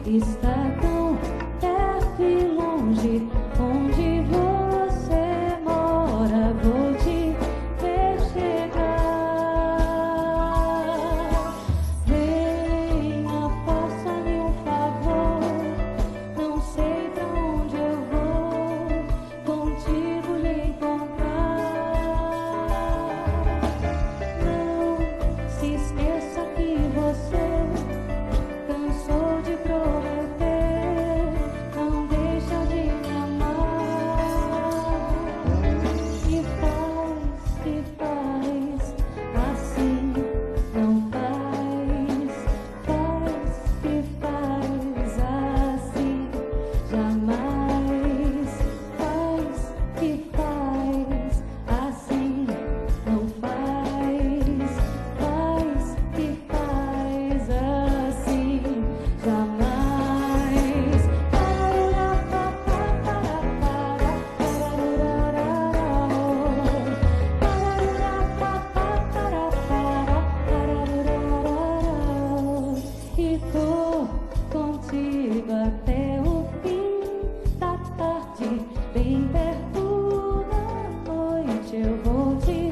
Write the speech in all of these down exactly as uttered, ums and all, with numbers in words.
está tão perto e longe. Onde você mora, vou te ver chegar. Venha, faça-me um favor. Não sei pra onde eu vou, contigo lhe encontrar. Não se esqueça que você cansou de prometer, não deixa de me amar. Que faz, que faz, assim não faz. Faz, que faz, assim jamais. Faz, que faz, assim não faz. Faz, que faz, assim jamais. E tô contigo até o fim da tarde, bem perto da noite. Eu vou te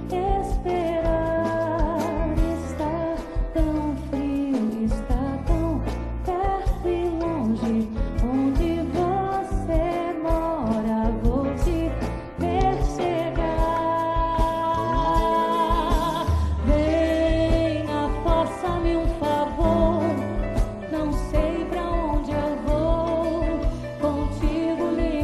esperar. Está tão frio, está tão perto e longe. Onde você mora, vou te ver chegar. Venha, faça-me um favor. Não sei pra onde eu vou, contigo lhe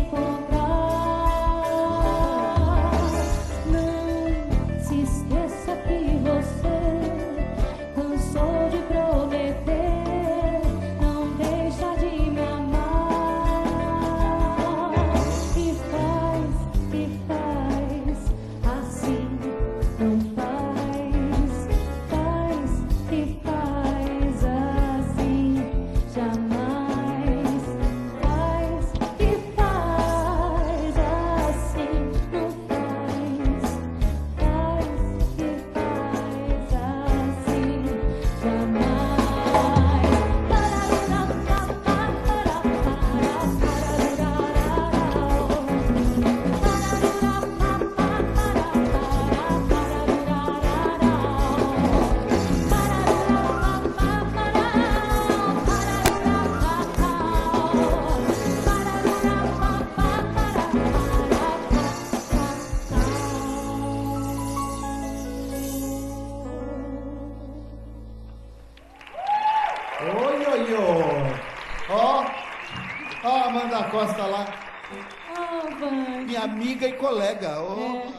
encontrar. Não se esqueça que você cansou de prometer, não deixa de me amar. Que faz, que faz, assim não faz. Faz, que faz, assim jamais. Faz, que faz, assim não faz. Faz, que faz, assim Oi, oi, oi. Ó, ó a Amanda Costa lá, Oh, Vande, minha amiga e colega. Ó, É.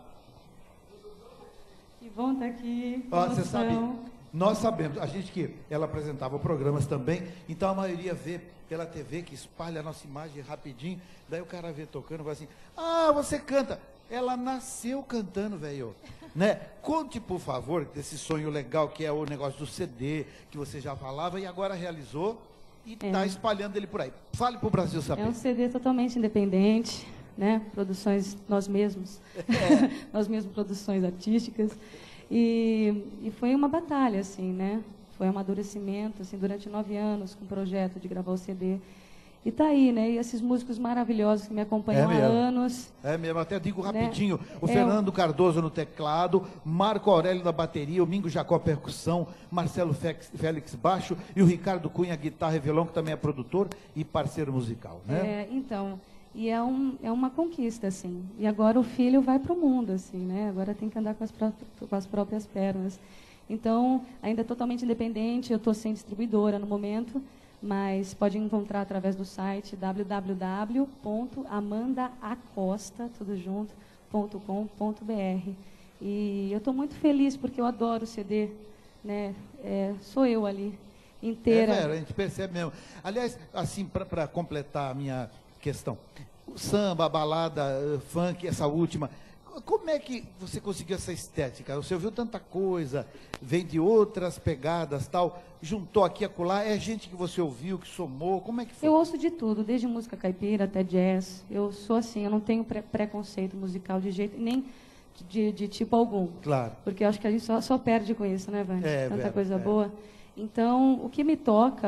que bom estar aqui. ó, você Emoção. sabe, nós sabemos, a gente que ela apresentava programas também, então a maioria vê pela T V que espalha a nossa imagem rapidinho, daí o cara vê tocando e vai assim, ah, você canta. Ela nasceu cantando, velho. Né? Conte, por favor, desse sonho legal que é o negócio do C D, que você já falava e agora realizou e está É. espalhando ele por aí. Fale para o Brasil saber. É um C D totalmente independente, né? Produções nós mesmos, nós mesmos produções artísticas. E, e foi uma batalha, assim, né? Foi um amadurecimento, assim, durante nove anos com o projeto de gravar o C D. E tá aí, né? E esses músicos maravilhosos que me acompanham É há mesmo. anos. É mesmo, até digo Né? rapidinho, o É, Fernando Cardoso no teclado, Marco Aurélio na bateria, o Mingo Jacó percussão, Marcelo Félix, Félix baixo e o Ricardo Cunha guitarra e violão, que também é produtor e parceiro musical, né? É, então, e é, um, é uma conquista, assim. E agora o filho vai para o mundo, assim, né? Agora tem que andar com as, pró com as próprias pernas. Então, ainda é totalmente independente, eu estou sem distribuidora no momento, mas pode encontrar através do site w w w ponto amanda acosta, tudo junto, ponto com ponto b r. E eu estou muito feliz porque eu adoro C D, né? É, sou eu ali, inteira. É, Vera, a gente percebe mesmo. Aliás, assim, para completar a minha questão, o samba, a balada, uh, funk, essa última, como é que você conseguiu essa estética? Você ouviu tanta coisa, vem de outras pegadas, tal, juntou aqui e acolá, é gente que você ouviu, que somou, como é que foi? Eu ouço de tudo, desde música caipira até jazz. Eu sou assim, eu não tenho pre preconceito musical de jeito, nem de, de tipo algum. Claro. Porque eu acho que a gente só, só perde com isso, né, Vânia? É, Tanta Vera, coisa é. boa. Então, o que me toca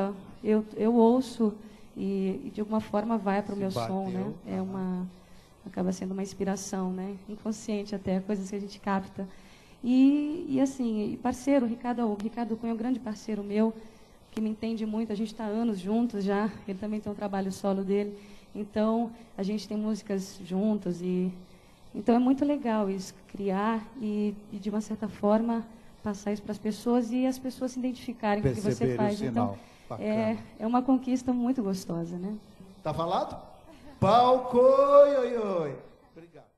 eu, eu ouço e, e de alguma forma vai para o meu bateu, som, né? É uhum. uma, acaba sendo uma inspiração, né? Inconsciente até, coisas que a gente capta. E, e assim, e parceiro, o Ricardo, o Ricardo Cunha é um grande parceiro meu, que me entende muito, a gente está há anos juntos já, ele também tem um trabalho solo dele, então a gente tem músicas juntos, e então é muito legal isso, criar e, e de uma certa forma, passar isso para as pessoas e as pessoas se identificarem com o que você faz. Então, é, é uma conquista muito gostosa, né? Tá falado? Palco, oi, oi, oi. Obrigado.